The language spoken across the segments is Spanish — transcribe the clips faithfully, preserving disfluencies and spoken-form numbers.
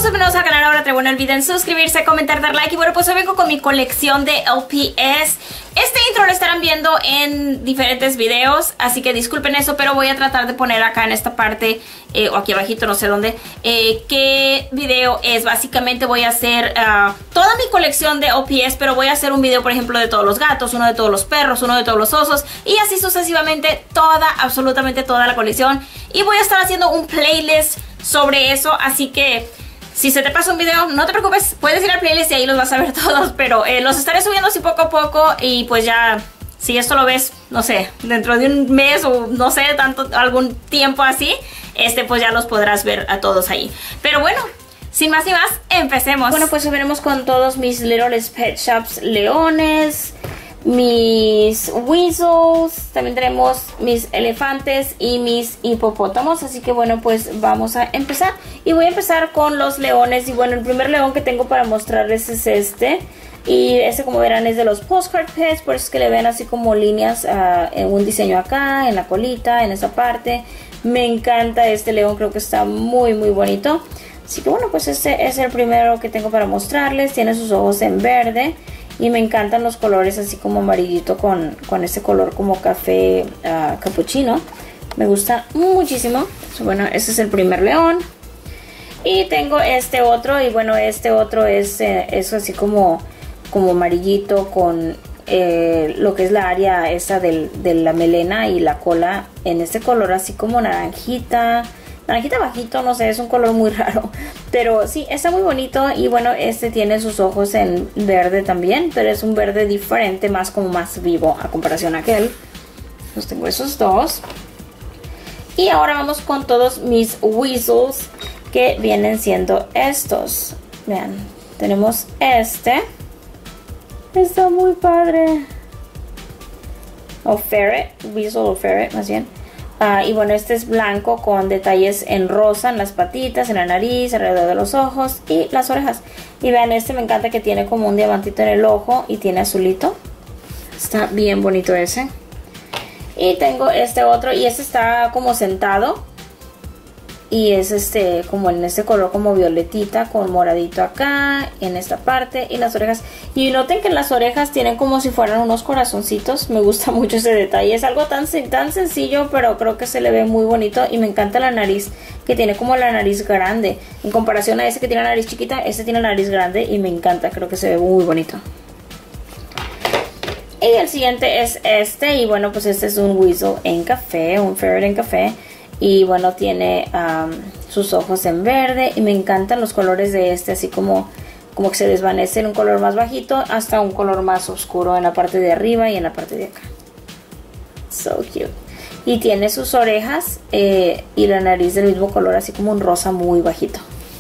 son nuevos al canal, ahora te no olviden suscribirse, comentar, dar like. Y bueno, pues hoy vengo con mi colección de L P S. Este intro lo estarán viendo en diferentes videos, así que disculpen eso, pero voy a tratar de poner acá en esta parte eh, o aquí abajito, no sé dónde, eh, qué video es. Básicamente voy a hacer uh, toda mi colección de L P S, pero voy a hacer un video, por ejemplo, de todos los gatos, uno de todos los perros, uno de todos los osos y así sucesivamente, toda, absolutamente toda la colección. Y voy a estar haciendo un playlist sobre eso, así que si se te pasa un video, no te preocupes, puedes ir al playlist y ahí los vas a ver todos, pero eh, los estaré subiendo así poco a poco y pues ya, si esto lo ves, no sé, dentro de un mes o no sé, tanto, algún tiempo así, este pues ya los podrás ver a todos ahí. Pero bueno, sin más ni más, empecemos. Bueno, pues veremos con todos mis Little Pet Shops leones, mis weasels, también tenemos mis elefantes y mis hipopótamos, así que bueno, pues vamos a empezar. Y voy a empezar con los leones. Y bueno, el primer león que tengo para mostrarles es este. Y este, como verán, es de los Postcard Pets, por eso es que le ven así como líneas, uh, en un diseño acá, en la colita, en esa parte. Me encanta este león, creo que está muy muy bonito. Así que bueno, pues este es el primero que tengo para mostrarles. Tiene sus ojos en verde. Y me encantan los colores así como amarillito con, con este color como café uh, capuchino. Me gusta muchísimo. Bueno, este es el primer león. Y tengo este otro. Y bueno, este otro es, eh, es así como, como amarillito con eh, lo que es la área esa del, de la melena y la cola en este color así como naranjita. Naranjita bajito, no sé, es un color muy raro. Pero sí, está muy bonito. Y bueno, este tiene sus ojos en verde también, pero es un verde diferente, más como más vivo a comparación a aquel. Pues tengo esos dos. Y ahora vamos con todos mis weasels, que vienen siendo estos. Vean, tenemos este. Está muy padre. O ferret, weasel o ferret más bien. Uh, y bueno, este es blanco con detalles en rosa en las patitas, en la nariz, alrededor de los ojos y las orejas. Y vean, este me encanta que tiene como un diamantito en el ojo y tiene azulito. Está bien bonito ese. Y tengo este otro y este está como sentado. Y es este como en este color como violetita con moradito acá, en esta parte y las orejas. Y noten que las orejas tienen como si fueran unos corazoncitos. Me gusta mucho ese detalle. Es algo tan, tan sencillo, pero creo que se le ve muy bonito. Y me encanta la nariz, que tiene como la nariz grande. En comparación a ese que tiene la nariz chiquita, este tiene la nariz grande y me encanta. Creo que se ve muy bonito. Y el siguiente es este. Y bueno, pues este es un weasel en café, un ferret en café. Y bueno, tiene um, sus ojos en verde. Y me encantan los colores de este, así como, como que se desvanece en un color más bajito hasta un color más oscuro en la parte de arriba y en la parte de acá. So cute. Y tiene sus orejas eh, y la nariz del mismo color, así como un rosa muy bajito.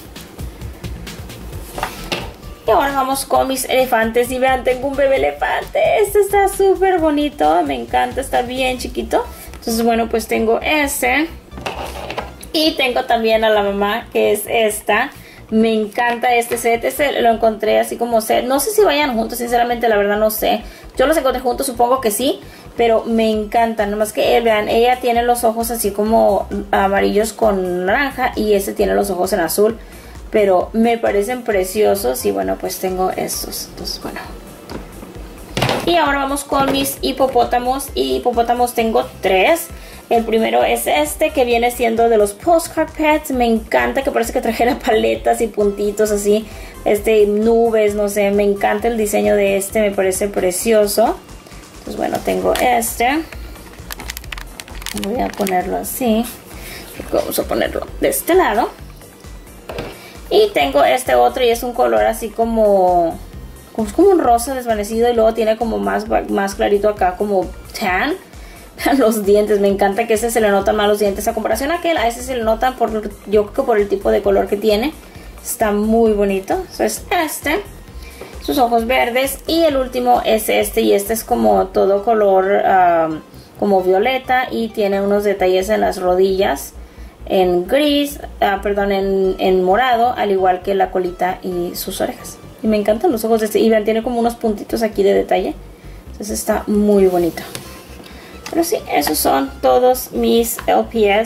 Y ahora vamos con mis elefantes. Y vean, tengo un bebé elefante. Este está súper bonito, me encanta, está bien chiquito. Entonces bueno, pues tengo este. Y tengo también a la mamá, que es esta. Me encanta este set. Este lo encontré así como set. No sé si vayan juntos, sinceramente, la verdad no sé. Yo los encontré juntos, supongo que sí. Pero me encantan. Nomás que, vean, ella tiene los ojos así como amarillos con naranja. Y este tiene los ojos en azul. Pero me parecen preciosos. Y bueno, pues tengo estos. Entonces, bueno. Y ahora vamos con mis hipopótamos. Y hipopótamos tengo tres. El primero es este, que viene siendo de los Postcard Pets. Me encanta, que parece que trajera paletas y puntitos así, este, nubes, no sé. Me encanta el diseño de este, me parece precioso. Entonces bueno, tengo este. Voy a ponerlo así. Vamos a ponerlo de este lado. Y tengo este otro y es un color así como... como, como un rosa desvanecido. Y luego tiene como más, más clarito acá, como tan. Los dientes, me encanta que ese se le notan más los dientes a comparación a aquel. A ese se le notan por, yo creo que por el tipo de color que tiene. Está muy bonito. Entonces este, sus ojos verdes. Y el último es este, y este es como todo color um, como violeta. Y tiene unos detalles en las rodillas en gris, uh, perdón, en, en morado, al igual que la colita y sus orejas. Y me encantan los ojos de este. Y vean, tiene como unos puntitos aquí de detalle. Entonces está muy bonito. Pero sí, esos son todos mis L P S.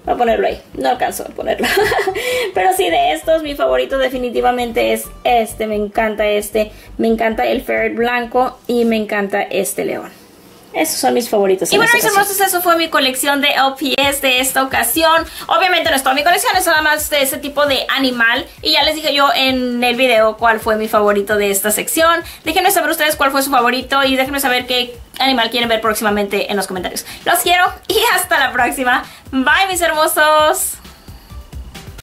Voy a ponerlo ahí, no alcanzo a ponerlo. Pero sí, de estos mi favorito definitivamente es este. Me encanta este, me encanta el ferret blanco y me encanta este león. Esos son mis favoritos. Y bueno, mis hermosos, eso fue mi colección de L P S de esta ocasión. Obviamente no es toda mi colección, es nada más de ese tipo de animal. Y ya les dije yo en el video cuál fue mi favorito de esta sección. Déjenme saber ustedes cuál fue su favorito y déjenme saber qué animal quieren ver próximamente en los comentarios. Los quiero y hasta la próxima. Bye, mis hermosos.